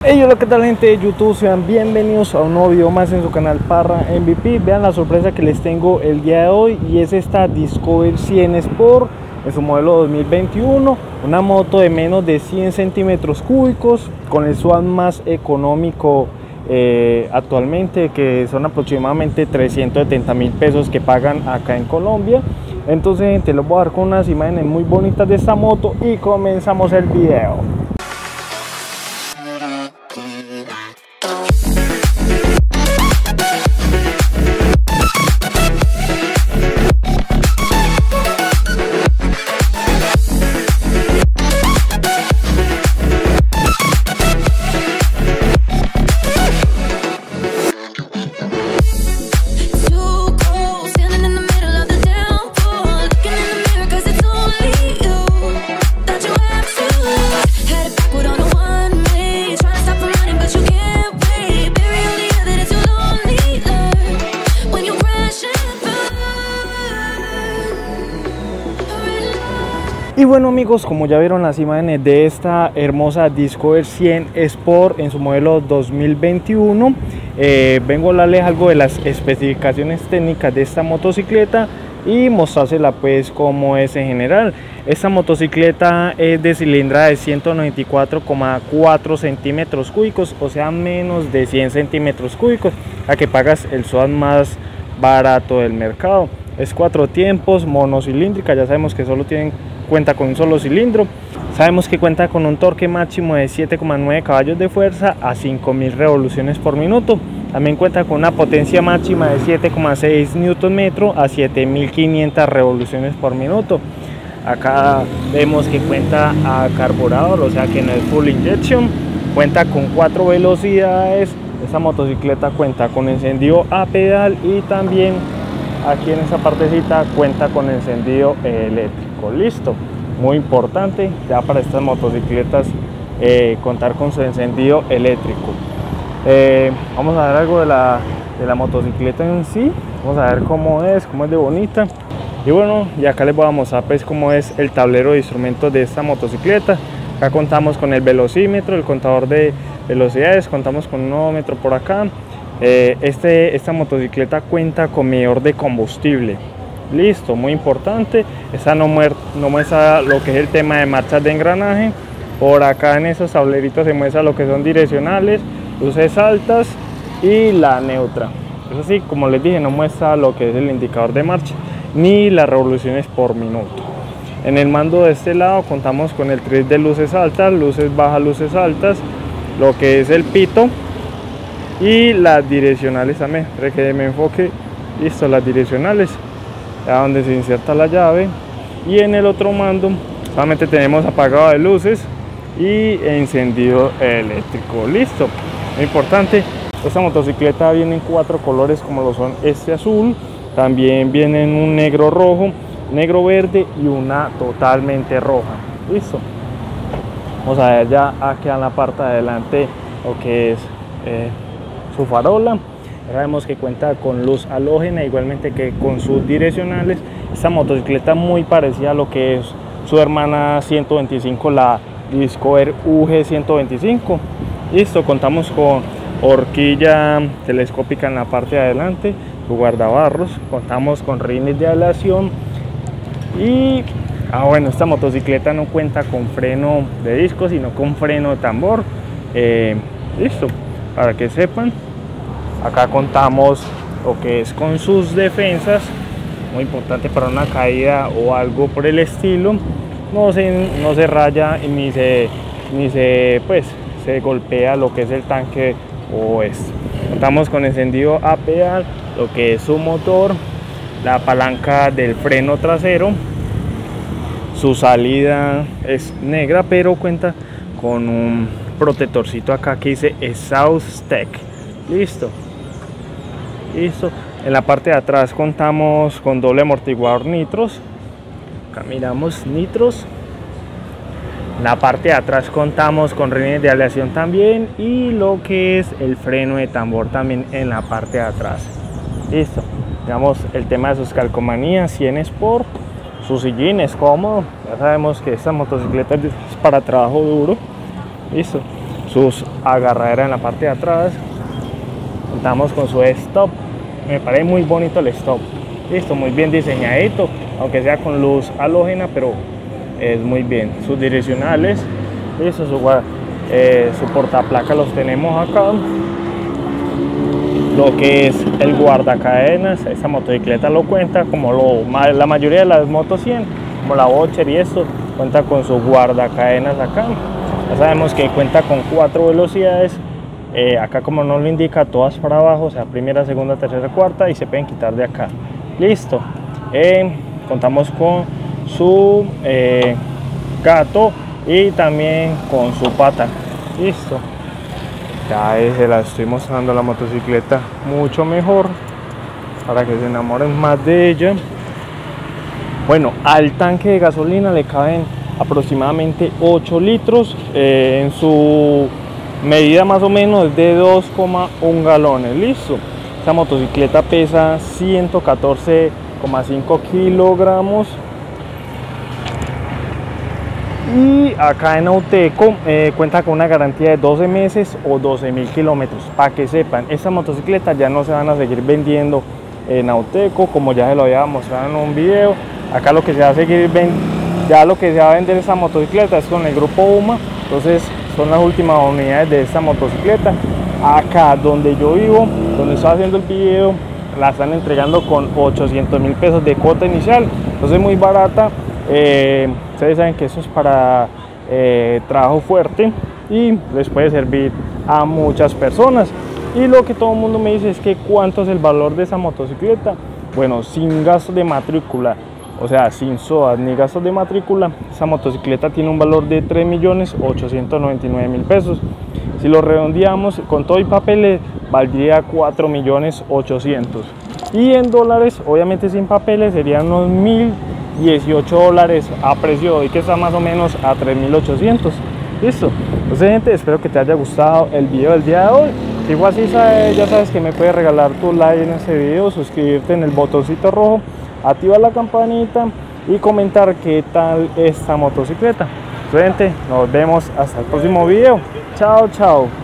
Hey, hola, ¿qué tal, gente de YouTube? Sean bienvenidos a un nuevo video más en su canal Parra MVP. Vean la sorpresa que les tengo el día de hoy, y es esta Discover 100 Sport en su modelo 2021, una moto de menos de 100 centímetros cúbicos con el SWAT más económico actualmente, que son aproximadamente 370.000 pesos que pagan acá en Colombia. Entonces, gente, les voy a dar con unas imágenes muy bonitas de esta moto y comenzamos el video. Y bueno, amigos, como ya vieron las imágenes de esta hermosa Discover 100 Sport en su modelo 2021, vengo a hablarles algo de las especificaciones técnicas de esta motocicleta y mostrársela pues como es en general. Esta motocicleta es de cilindrada de 194,4 centímetros cúbicos, o sea menos de 100 centímetros cúbicos, a que pagas el SWAT más barato del mercado. Es 4 tiempos, monocilíndrica, ya sabemos que solo cuenta con un solo cilindro. Sabemos que cuenta con un torque máximo de 7,9 caballos de fuerza a 5.000 revoluciones por minuto. También cuenta con una potencia máxima de 7,6 Nm a 7.500 revoluciones por minuto. Acá vemos que cuenta a carburador, o sea que no es full injection. Cuenta con 4 velocidades. Esta motocicleta cuenta con encendido a pedal y también aquí en esa partecita cuenta con encendido eléctrico. Listo, muy importante ya para estas motocicletas contar con su encendido eléctrico. Vamos a ver algo de la motocicleta en sí. Vamos a ver cómo es de bonita. Y bueno, y acá les voy a mostrar pues cómo es el tablero de instrumentos de esta motocicleta. Acá contamos con el velocímetro, el contador de velocidades, contamos con un odómetro por acá. Esta motocicleta cuenta con medidor de combustible. Listo, muy importante. Esta no muestra lo que es el tema de marchas de engranaje. Por acá en esos tableritos se muestra lo que son direccionales, luces altas y la neutra. Eso sí, como les dije, no muestra lo que es el indicador de marcha ni las revoluciones por minuto. En el mando de este lado contamos con el tris de luces altas, luces bajas, luces altas, lo que es el pito y las direccionales también. Para que me enfoque. Listo, las direccionales, a donde se inserta la llave. Y en el otro mando solamente tenemos apagado de luces y encendido eléctrico. Listo, muy importante. Esta motocicleta viene en 4 colores, como lo son este azul, también viene en un negro rojo, negro verde y una totalmente roja. Listo, vamos a ver ya aquí en la parte de adelante lo que es su farola. Ahora vemos que cuenta con luz halógena, igualmente que con sus direccionales. Esta motocicleta muy parecida a lo que es su hermana 125, la Discover UG 125. Listo, contamos con horquilla telescópica en la parte de adelante, su guardabarros, contamos con rines de aleación y bueno, esta motocicleta no cuenta con freno de disco, sino con freno de tambor. Listo, para que sepan. Acá contamos lo que es con sus defensas, muy importante para una caída o algo por el estilo. No se raya ni se golpea lo que es el tanque o esto. Contamos con encendido a pedal, lo que es su motor, la palanca del freno trasero. Su salida es negra, pero cuenta con un protectorcito acá que dice Exhaust Tech. Listo. Listo. En la parte de atrás contamos con doble amortiguador nitros. Acá miramos nitros. En la parte de atrás contamos con rines de aleación también y lo que es el freno de tambor también en la parte de atrás. Listo. Digamos el tema de sus calcomanías 100 Sport. Su sillín es cómodo. Ya sabemos que esta motocicleta es para trabajo duro. Listo. sus agarraderas en la parte de atrás. Contamos con su stop, me parece muy bonito el stop. Listo, muy bien diseñadito, aunque sea con luz halógena, pero es muy bien. Sus direccionales, listo, su portaplaca los tenemos acá. Lo que es el guardacadenas, esta motocicleta lo cuenta, como la mayoría de las motos 100, como la Boxer y esto, cuenta con su guardacadenas acá. Ya sabemos que cuenta con 4 velocidades, acá como nos lo indica, todas para abajo, o sea, primera, segunda, tercera, cuarta, y se pueden quitar de acá. Listo. Contamos con su gato y también con su pata. Listo. Ya se la estoy mostrando la motocicleta mucho mejor para que se enamoren más de ella. Bueno, al tanque de gasolina le caben aproximadamente 8 litros, en su medida más o menos es de 2,1 galones. Listo. Esta motocicleta pesa 114,5 kilogramos. Y acá en Auteco cuenta con una garantía de 12 meses o 12.000 kilómetros. Para que sepan, estas motocicletas ya no se van a seguir vendiendo en Auteco, como ya se lo había mostrado en un video. Acá lo que se va a seguir lo que se va a vender esta motocicleta es con el grupo UMA. Entonces son las últimas unidades de esta motocicleta. Acá donde yo vivo, donde estoy haciendo el video, la están entregando con 800.000 pesos de cuota inicial. Entonces muy barata. Ustedes saben que eso es para trabajo fuerte y les puede servir a muchas personas. Y lo que todo el mundo me dice es que cuánto es el valor de esa motocicleta. Bueno, sin gastos de matrícula, o sea, sin SOAT ni gastos de matrícula, esa motocicleta tiene un valor de 3.899.000 pesos. Si lo redondeamos con todo y papeles, valdría 4.800.000. Y en dólares, obviamente sin papeles, serían unos 1.018 dólares a precio de hoy, que está más o menos a 3.800. Listo. Entonces, gente, espero que te haya gustado el video del día de hoy. Si igual así ya sabes que me puedes regalar tu like en este video, suscribirte en el botoncito rojo, activar la campanita y comentar qué tal esta motocicleta. Entonces, gente, nos vemos hasta el próximo video. Chao, chao.